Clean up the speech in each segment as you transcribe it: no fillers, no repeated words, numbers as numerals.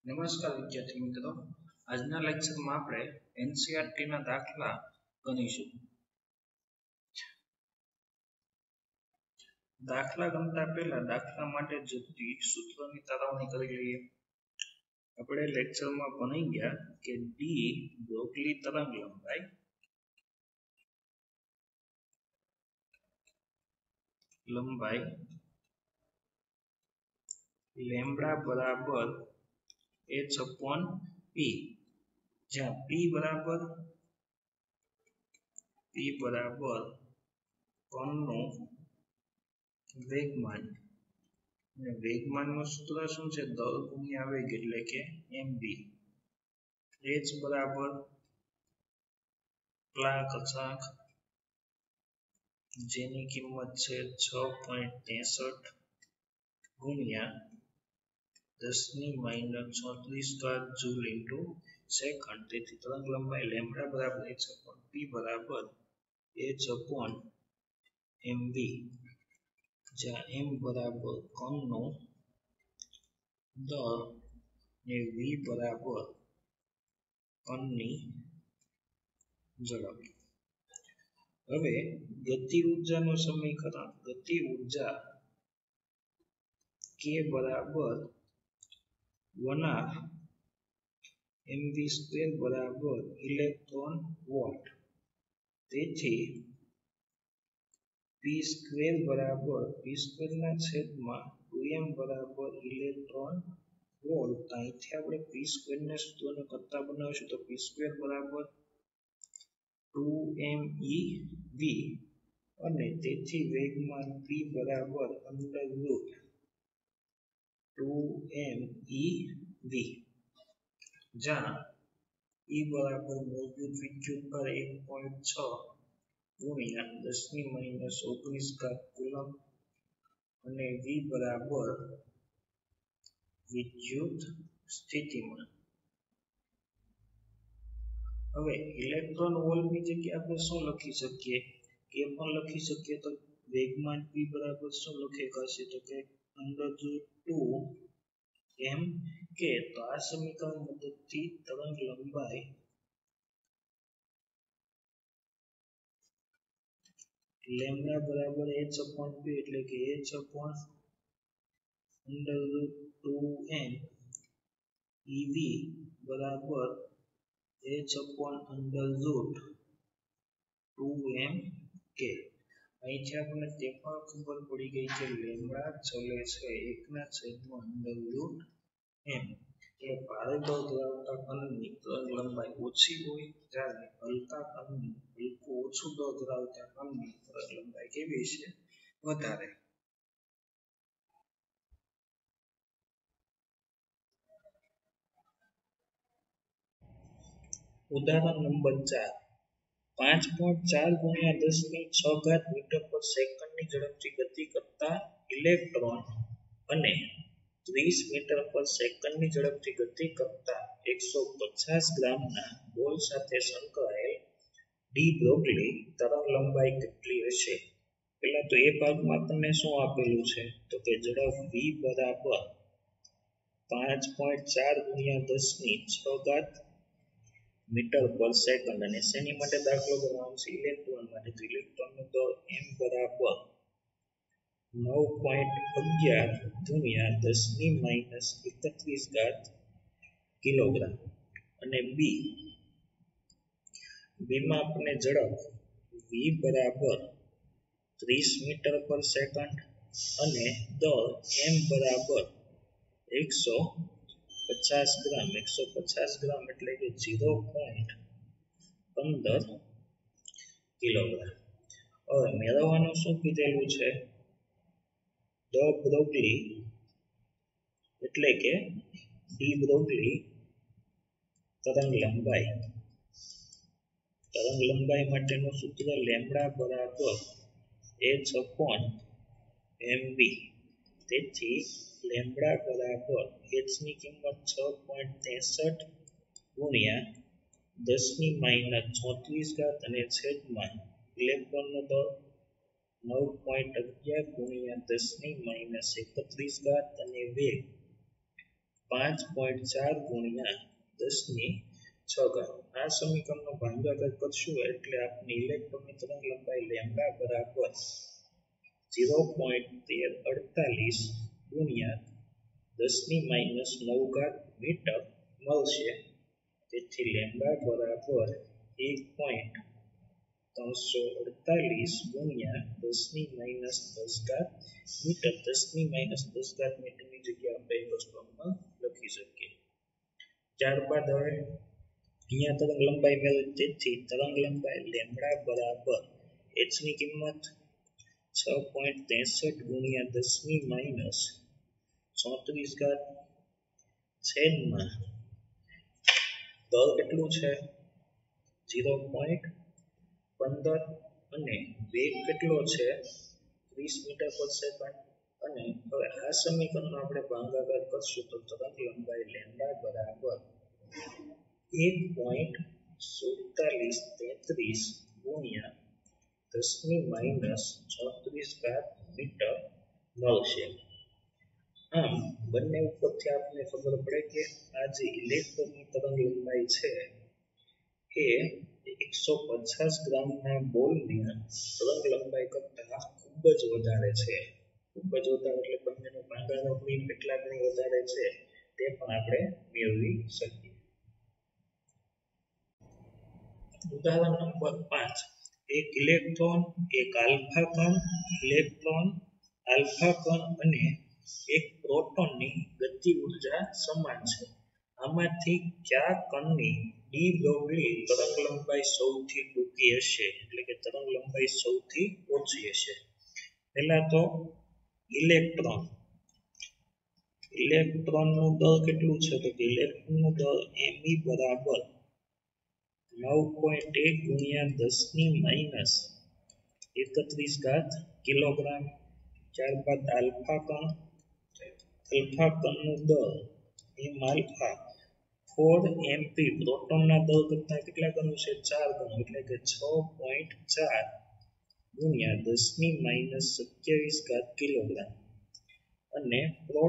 નમસ્કાર વિદ્યાર્થી મિત્રો, આજના લેક્ચરમાં આપણે એનસીઈઆરટીના દાખલા ગણીશું. દાખલા ગણતા પહેલા દાખલા માટે જરૂરી સૂત્રોની તારવણી કરી લઈએ. આપણે લેક્ચરમાં ભણી ગયા કે ડી બ્રોગલી તરંગ લંબાઈ લેમ્બડા બરાબર h/p, જ્યાં p બરાબર કણનું વેગમાન, અને વેગમાનનું સૂત્ર શું છે? દળ ગુણ્યા વેગ એટલે કે mv. h બરાબર ક્લાક અચાંક, જેની કિંમત છે 6.63 ગુણ્યા 10⁻⁴ જૂલ ઇન્ટુ સેકન્ડ. તેથી તરંગ લંબાઈ લેમ્બડા બરાબર h/p બરાબર h/mv, જ્યાં m બરાબર કણનું દળ ને v બરાબર કણની ઝડપ. હવે ગતિ ઉર્જાનું સમીકરણ. ગતિ ઉર્જા k બરાબર 1/2 mv² બરાબર ઇલેક્ટ્રોન વોલ્ટ. તેથી p² બરાબર p² ના છેદમાં 2m બરાબર ઇલેક્ટ્રોન વોલ્ટ. અહીંથી આપણે p² ને સૂત્રને કરતા બનાવીશું તો p² બરાબર 2mev, અને તેથી વેગમાન p બરાબર √2mev, જ્યાં e બરાબર મૂળભૂત વિદ્યુતભાર 1.6 ગુણ્યા 10⁻⁹ કુલમ, અને v બરાબર વિદ્યુત સ્થિતિમાન. હવે ઇલેક્ટ્રોન વોલ્ટની જગ્યાએ આપણે શું લખી શકીએ? કે પણ લખી શકીએ. તો વેગમાન p બરાબર શું લખી શકાશે? તો કે √2m k. તો આ સમીકરણ મદદથી તરંગ લંબાઈ લેમ્બડા બરાબર h/p એટલે કે h/√2m ev બરાબર h/√2m k. અહીંથી આપણને તે પણ ખબર પડી ગઈ કે લેમ્બડા ચલે છે 1/√m. એટલે ભારે બળ ધરાવતા કણની તરંગ લંબાઈ ઓછી હોય, જ્યારે હલકા કણની ઓછું બળ ધરાવતા કણની તરંગ લંબાઈ કેવી છે? વધારે. ઉદાહરણ નંબર 4. 5.4 ગુણ્યા 10⁶ મીટર પર સેકન્ડની ઝડપથી ગતિ કરતા ઇલેક્ટ્રોન અને 30 મીટર પર સેકન્ડની ઝડપથી ગતિ કરતા 150 ગ્રામના બોલ સાથે સંકળાયેલ ડી બ્રોગલી તરંગ લંબાઈ કેટલી હશે? પહેલા તો એ ભાગમાં આપણને શું આપેલું છે? તો કે ઝડપ v બરાબર 5.4 ગુણ્યા 10⁶ મીટર પર સેકન્ડ, અને શેની માટે દાખલો ગણવાનો છે? ઇલેક્ટ્રોન માટે. તો ઇલેક્ટ્રોનનું દળ m બરાબર 9.11 ગુણ્યા 10⁻31 કિલોગ્રામ, અને બીમાં આપણને ઝડપ v બરાબર 30 મીટર પર સેકન્ડ અને દળ m બરાબર 150 ગ્રામ. 150 ગ્રામ એટલે કે 0.15 કિલોગ્રામ. હવે મેળવવાનું શું કીધેલું છે? ડ બ્રોગલી એટલે કે ડી બ્રોગલી તરંગ લંબાઈ. તરંગ લંબાઈ માટેનું સૂત્ર લેમ્બડા બરાબર h/mv. તેથી લેમ્બડા બરાબર h ની કિંમત 6.63 ગુણ્યા 10⁻⁴ અને છેદમાં ઇલેક્ટ્રોનનો દળ 9.11 ગુણ્યા 10⁻31 અને વેગ 5.4 ગુણ્યા 10�6 ઘાત. આ સમીકરણનો ભાગાકાર કરશું એટલે આપણે ઇલેક્ટ્રોનની તરંગ લંબાઈ લેમ્બડા બરાબર 0.1348 ગુણ્યા 10⁻9 ઘાત મીટર મળશે. તેથી લેમ્બડા બરાબર 1.348 ગુણ્યા 10⁻10 ઘાત મીટર. 10⁻10 ઘાત મીટરની જગ્યાએ આપણે એંગસ્ટ્રોમમાં લખી શકીએ. ત્યારબાદ હવે અહીંયા તરંગ લંબાઈ મેળવી, તેથી તરંગ લંબાઈ લેમ્બડા બરાબર h ની કિંમત 6.63 ગુણ્યા 10⁻34 ઘાત છેદમાં દર કેટલું છે 0.15 અને વેગ કેટલો છે 30 મીટર પર સેકન્ડ. અને હવે આ સમીકરણનો આપણે ભાગાકાર કરશું તો તરંગ લંબાઈ લેમ્બડા બરાબર 1.4733 ગુણ્યા 10⁻34 ઘાત મીટર મળશે. આમ બંને ઉપરથી આપણને ખબર પડે કે આ જે ઇલેક્ટ્રોનની તરંગ લંબાઈ છે એ 150 ગ્રામના બોલની તરંગ લંબાઈ કરતાં ખૂબ જ વધારે છે. ખૂબ જ વધારે એટલે બંનેનો ભાગાકાર કેટલા ગણી વધારે છે તે પણ આપણે મેળવી શકીએ. ઉદાહરણ નંબર 5. એક ઇલેક્ટ્રોન, એક આલ્ફા કણ, ઇલેક્ટ્રોન, આલ્ફા કણ અને એક પ્રોટોનની ગતિ ઊર્જા સમાન છે. આમાંથી કયા કણની ડી બ્રોગલી તરંગ લંબાઈ સૌથી ટૂંકી હશે, એટલે કે તરંગ લંબાઈ સૌથી ઓછી હશે? પહેલા તો ઇલેક્ટ્રોન. ઇલેક્ટ્રોનનું દળ કેટલું છે તો કે ઇલેક્ટ્રોનનું દળ me બરાબર 9.1 ગુણ્યા 10⁻31 ઘાત કિલોગ્રામ. ત્યારબાદ આલ્ફા કણ. આલ્ફા કણનું દળ m આલ્ફા 4 mp પ્રોટોનના દળ કરતા કેટલા ગણું છે 4 ગણું, એટલે કે 6.4 ગુણ્યા 10⁻27 ઘાત કિલોગ્રામ. અને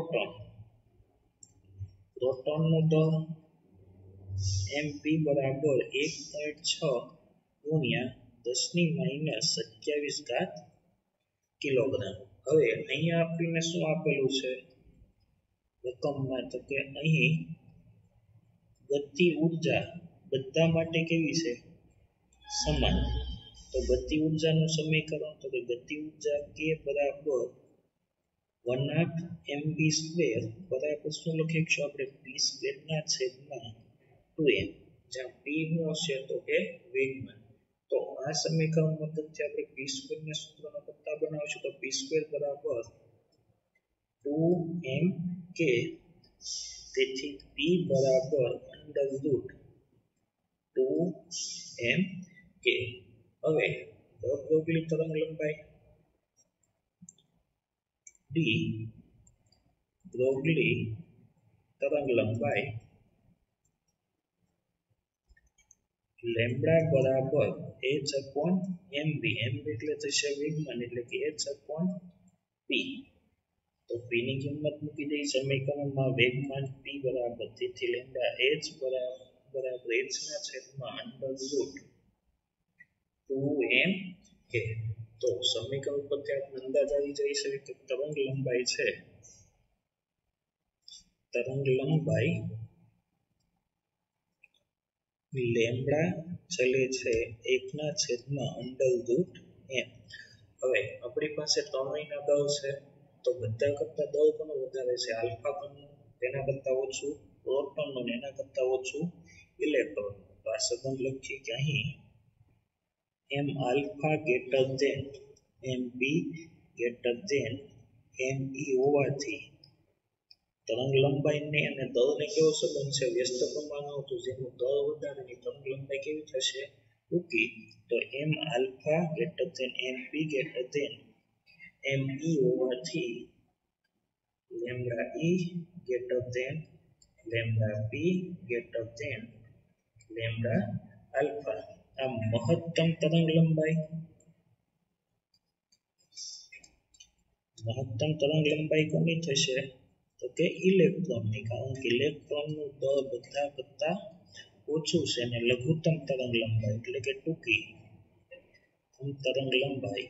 પ્રોટોનનું દળ mp બરાબર 1.6 ગુણ્યા 10⁻27 ઘાત કિલોગ્રામ. હવે અહીંયા આપણને શું આપેલું છે રકમમાં તો કે અહીં ગતિ ઊર્જા બધા માટે કેવી છે સમાન. તો ગતિ ઊર્જાનું સમીકરણ તો કે ગતિ ઊર્જા k બરાબર 1/2 mv² બરાબર શું લખીશું આપણે p² ના છેદમાં 2m, જ્યાં p નું હશે તો કે વેગમાન. તો આ સમીકરણ મદદથી આપણે p² ના સૂત્રનો પત્તા બનાવીશું તો p² બરાબર 2mk. તેથી p બરાબર √2mk. હવે દર બ્રોગલી તરંગ લંબાઈ d બ્રોગલી તરંગ લંબાઈ લેમ્બડા બરાબર h/mv. mv એટલે થશે વેગમાન, એટલે કે h/p. તો p ની કિંમત મૂકી દઈ સમીકરણમાં, વેગમાન p બરાબર, તેથી લેમ્બડા h બરાબર h ના છેદમાં √2mk. તો સમીકરણ પરથી આપણે અંદાજ આવી જાય છે કે તરંગ લંબાઈ છે, તરંગ લંબાઈ લેમ્બડા ચલે છે 1 ના છેદમાં √m. હવે આપણી પાસે ત્રણેયના દળ છે તો બધા કરતા દળ પણ વધારે છે. આલ્ફા કણનું તેના કરતા ઓછું, પ્રોટોનનું એના કરતા ઓછું ઇલેક્ટ્રોન. તો આ સંબંધ લખીએ કે અહીં m alpha greater than mb greater than me હોવાથી તરંગ લંબાઈને અને દળને કેવો સંબંધ છે વ્યસ્ત પ્રમાણનો, તો જેનું દળ વધારે એની તરંગ લંબાઈ કેવી થશે ટૂંકી. તો m alpha greater than mb greater than me હોવાથી lambda e greater than lambda p greater than lambda alpha. આ મહત્તમ તરંગ લંબાઈ કોની થશે તો કે ઇલેક્ટ્રોનની, કારણ કે ઇલેક્ટ્રોનનું દળ બધા કરતા ઓછું છે અને લઘુત્તમ તરંગ લંબાઈ એટલે કે ટૂંકી તરંગ લંબાઈ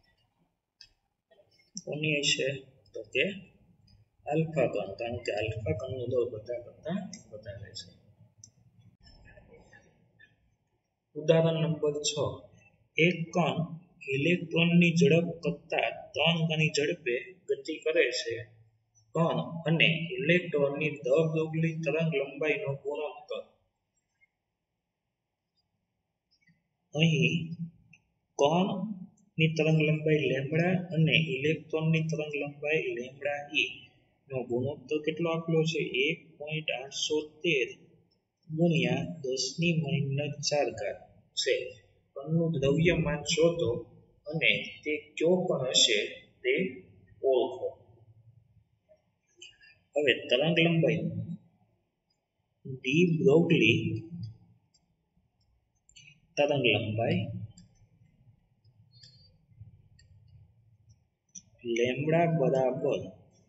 કોની હશે? તો કે આલ્ફા કણ, કારણ કે આલ્ફા કણનું દળ બધા કરતા વધારે છે. ઉદાહરણ નંબર 6, એક કણ ઇલેક્ટ્રોનની ઝડપ કરતા 3 ગણી ઝડપે ગતિ કરે છે. કણ અને ઇલેક્ટ્રોનની દર ડોગલી તરંગ લંબાઈનો ગુણોત્તર. અહીં કણની તરંગ લંબાઈ લેમ્બડા અને ઇલેક્ટ્રોનની તરંગ લંબાઈ લેમ્બડા ઈ નો ગુણોત્તર કેટલો આપેલો છે? 1.813 ગુણ્યા 10⁻⁴ છે. કણનું દ્રવ્યમાન શોધો અને તે કયો કણ હશે તે ઓળખો. હવે તરંગ લંબાઈ ડી બ્રોગલી તરંગ લંબાઈ લેમ્બડા બરાબર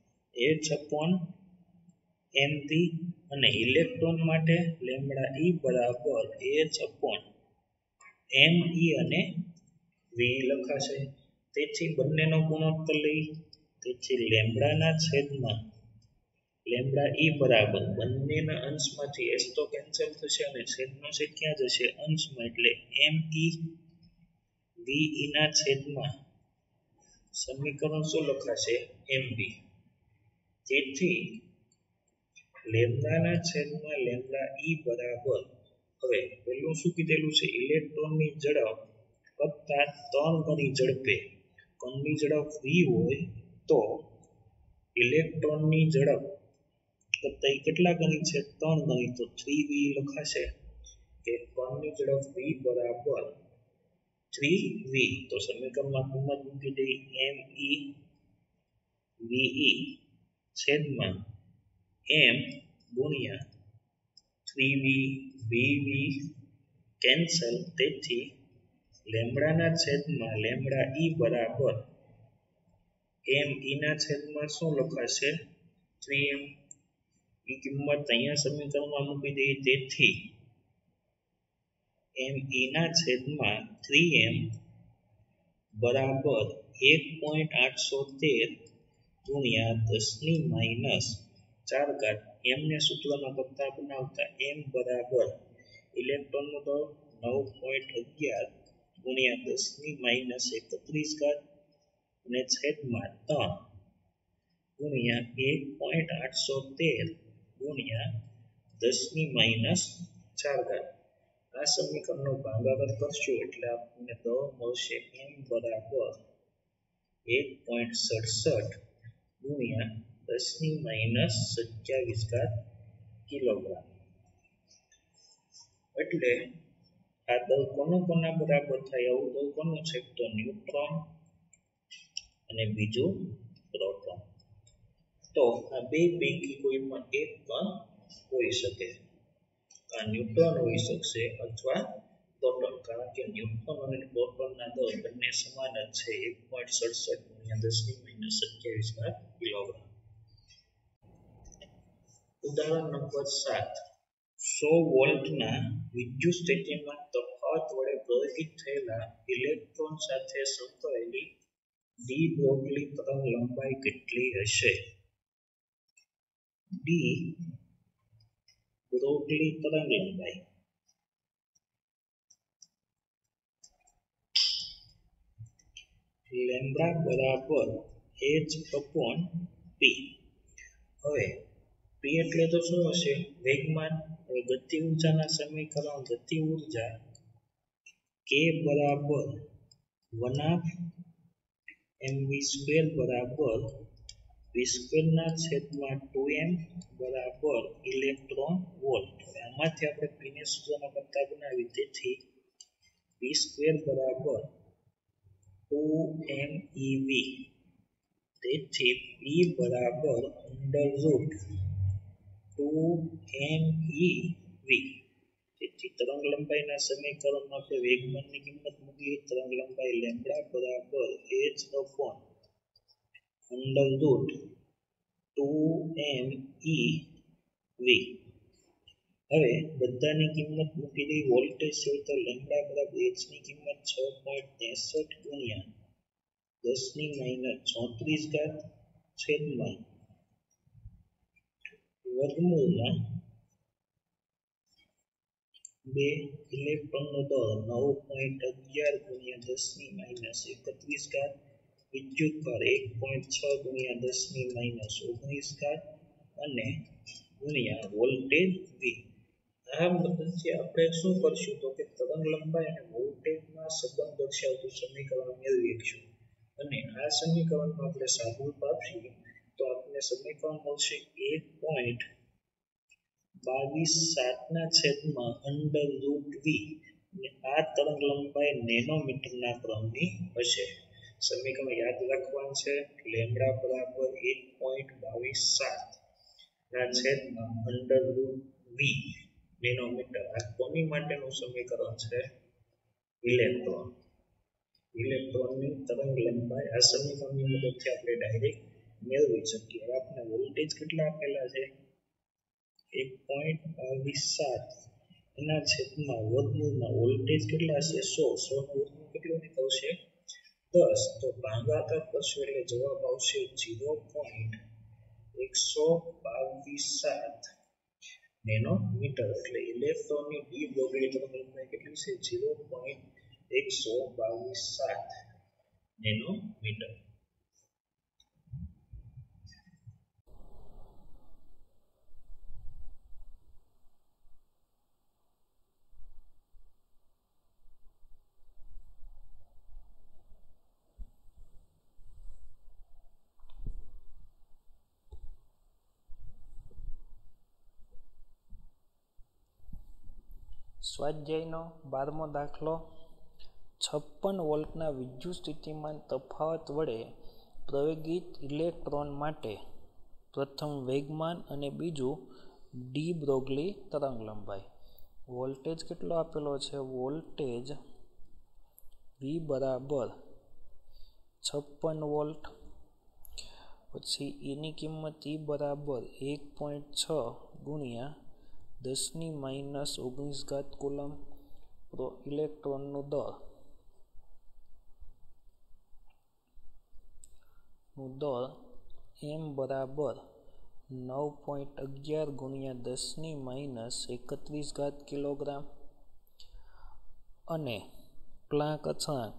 h/mv અને ઇલેક્ટ્રોન માટે લેમ્બડા ઈ બરાબર h/me અને v લખાશે. તેથી બંનેનો ગુણોત્તર લઈ, તેથી લેમ્બડાના છેદમાં લેમ્બડા ઈ બરાબર બંનેના અંશમાંથી s તો કેન્સલ થશે અને છેદનો છેદ ક્યાં જશે? અંશમાં, એટલે me ve ના છેદમાં સમીકરણ શું લખાશે? mv. તેથી લેમ્બડાના છેદમાં લેમ્બડા ઈ બરાબર, હવે પેલું શું કીધેલું છે? ઇલેક્ટ્રોનની ઝડપ કરતા 3 ગણી ઝડપે કણની ઝડપ v હોય તો ઇલેક્ટ્રોનની ઝડપ કરતા કેટલા ગણી છે? 3 ગણી, તો 3v લખાશે કે કણની ઝડપ v બરાબર 3v. તો સમીકરણમાં કિંમત મૂકી દઈ me ve છેદમાં m ગુણ્યા 3v vv કેન્સલ. તેથી લેમ્બડાના છેદમાં લેમ્બડા ઈ બરાબર me ના છેદમાં શું લખાશે? 3m. ની કિંમત અહીંયા સમીકરણમાં મૂકી દઈએ, તેથી me ના છેદમાં 3m બરાબર 1.813 ગુણ્યા 10⁻⁴. m ને સૂત્રમાં કરતા બનાવતા m બરાબર ઇલેક્ટ્રોનનો દળ 9.11 ગુણ્યા 10⁻31 અને છેદમાં 3 ગુણ્યા 1.813 ગુણ્યા 10⁻⁴. આ સમીકરણનો ભાગાકાર કરશું એટલે આપણને દળ મળશે m બરાબર 1.67 ગુણ્યા 10⁻27 કિલોગ્રામ. એટલે આ દળ કોના બરાબર થાય? આવું દળ કોનું છે? તો ન્યુટ્રોન અને બીજું પ્રોટોન. તો આ બે પૈકી કોઈ પણ એક કણ હોઈ શકે. આ ન્યુટ્રોન હોઈ શકશે અથવા પ્રોટોન, કારણ કે ન્યુટ્રોન અને પ્રોટોનના દળ બંને સમાન જ છે, 1.67 ગુણ્યા 10⁻27 કિલોગ્રામ. ઉદાહરણ નંબર 7, 100 વોલ્ટના વિદ્યુત સ્થિતિમાન તફાવત વડે પ્રભાવિત થયેલા ઇલેક્ટ્રોન સાથે સંકળાયેલી ડી બ્રોગલી તરંગ લંબાઈ કેટલી હશે? ડી બ્રોગલી તરંગ લંબાઈ લેમ્બડા બરાબર h/p. હવે p એટલે તો શું હશે? વેગમાન. હવે ગતિ ઊર્જાના સમીકરણ ગતિ ઊર્જા k બરાબર 1/mv² બરાબર v² ના છેદમાં 2m બરાબર ઇલેક્ટ્રોન વોલ્ટ. હવે આમાંથી આપણે p ને સૂત્રમાં કરતા બનાવી, તેથી v² બરાબર 2mev. તેથી p બરાબર √2mev. તેથી તરંગ લંબાઈના સમીકરણમાં આપણે વેગમાનની કિંમત મૂકીએ. તરંગ લંબાઈ લેમ્બડા બરાબર h/√2m 2MEV. હવે બધાની કિંમત મૂકી દઈ. વોલ્ટેજ છે તો લેમ્બડા બરાબર h ની કિંમત 6.63 ગુણ્યા 10⁻34 છેદમાં વર્ગમૂળમાં 2 ઇલેક્ટ્રોનનો દળ 9.11 ગુણ્યા 10⁻31 વિદ્યુતભાર 1.6 ગુણ્યા 10⁻19 અને ગુણ્યા વોલ્ટેજ V. આ મદદથી આપણે શું કરશું તો કે તરંગ લંબાઈ અને વોલ્ટેજના સંબંધ દર્શાવતું સમીકરણ મેળવીશું. અને આ સમીકરણમાં આપણે સાદુરૂપ આપીએ તો આપણને સમીકરણ મળશે 1.227 છેદમાં √V. અને આ તરંગ લંબાઈ નેનોમીટરના ક્રમની હશે. સમીકરણ યાદ રાખવાનું છે. લેમ્બડા બરાબર 1.227 ના છેદમાં √V નેનોમીટર. આ કોની માટેનું સમીકરણ છે? ઇલેક્ટ્રોનની તરંગ લંબાઈ. આ સમીકરણની મદદથી આપણે ડાયરેક્ટ મેળવી શકીએ. આપણે વોલ્ટેજ કેટલા આપેલા છે? 1.227 એના છેદમાં વર્ગમૂળમાં વોલ્ટેજ કેટલા છે? 100. 100 નું વર્ગમૂળ કેટલું નીકળશે? 10. તો ભાગાકાર કરશું એટલે જવાબ આવશે 0.127 નેનોમીટર. એટલે ઇલેક્ટ્રોનની ડી બ્રોગલી તરંગ લંબાઈ કેટલી છે? 0.127 નેનોમીટર. સ્વાધ્યાયનો 12મો દાખલો. 56 વોલ્ટના વિદ્યુત સ્થિતિમાન તફાવત વડે પ્રવેગિત ઇલેક્ટ્રોન માટે પ્રથમ વેગમાન અને બીજું ડી બ્રોગલી તરંગલંબાઈ. વોલ્ટેજ કેટલો આપેલો છે? વોલ્ટેજ V બરાબર 56 વોલ્ટ. પછી એની કિંમત E બરાબર 1.6 ગુણ્યા 10⁻19 કુલમ. ઇલેક્ટ્રોનનું દળ M બરાબર 9.11 ગુણ્યા 10⁻31 કિલોગ્રામ. અને પ્લાન્ક અચળાંક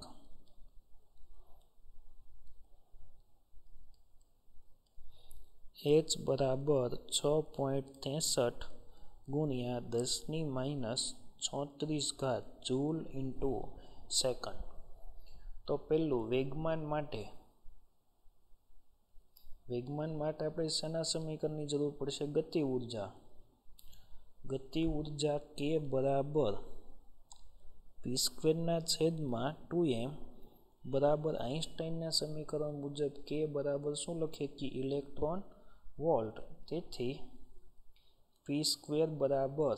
H બરાબર 6.63 ગુણ્યા 10⁻34 જૂલ ઇન્ટુ સેકન્ડ. તો પેલું વેગમાન માટે આપણે શેના સમીકરણની જરૂર પડશે? ગતિ ઉર્જા K બરાબર p² ના છેદમાં 2m બરાબર આઇન્સ્ટાઈનના સમીકરણ મુજબ K બરાબર શું લખીએ કે ઇલેક્ટ્રોન વોલ્ટ. તેથી p² બરાબર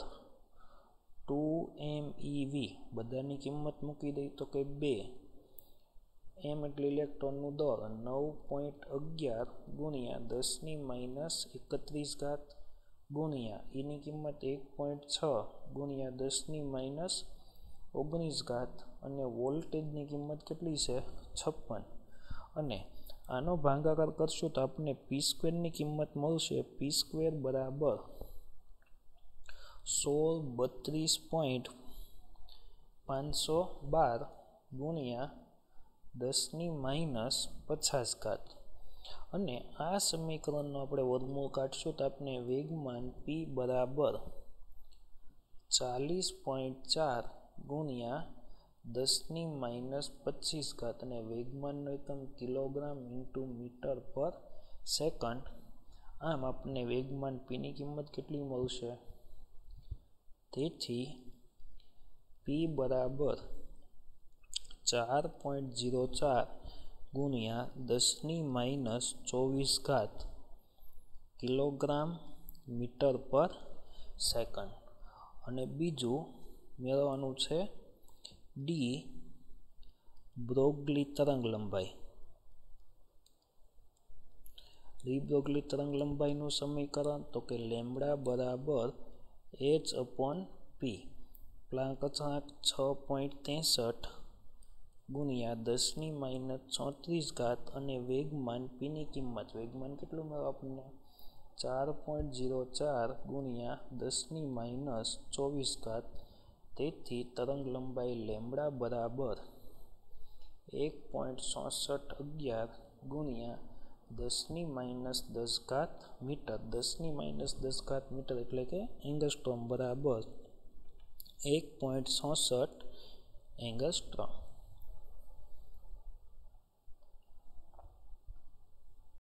2meV. બધાની કિંમત મૂકી દઈ તો કે 2 m એટલે ઇલેક્ટ્રોનનું દળ 9.11 ગુણ્યા 10⁻31 ગુણ્યા એની કિંમત 1.6 ગુણ્યા 10⁻19 અને વોલ્ટેજની કિંમત કેટલી છે? 56. અને આનો ભાગાકાર કરશું તો આપણને p² ની કિંમત મળશે. p² બરાબર 1632.512 ગુણ્યા 10⁻50. અને આ સમીકરણનો આપણે વર્ગમૂળ કાઢશું તો આપણે વેગમાન P બરાબર 40.4 ગુણ્યા 10⁻25 અને વેગમાનનો એકમ કિલોગ્રામ ઇન્ટુ મીટર પર સેકન્ડ. આમ આપણને વેગમાન P ની કિંમત કેટલી મળશે? તેથી P બરાબર 4.04 ગુણ્યા 10⁻24 કિલોગ્રામ મીટર પર સેકન્ડ. અને બીજું મેળવવાનું છે ડી બ્રોગલી તરંગ લંબાઈ. ડી બ્રોગલી તરંગ લંબાઈનું સમીકરણ તો કે લેમ્બડા બરાબર h/p. પ્લાન્ક અચળાંક 6.63 ગુણ્યા 10⁻34 અને વેગમાન પીની કિંમત, વેગમાન કેટલું મળે આપણને 4.04 ગુણ્યા 10⁻24. તેથી તરંગ લંબાઈ લેમ્બડા બરાબર 1.6611 ગુણ્યા 10⁻10 મીટર. 10⁻10 મીટર એટલે કે એંગસ્ટ્રોમ બરાબર 1.66 એંગસ્ટ્રોમ.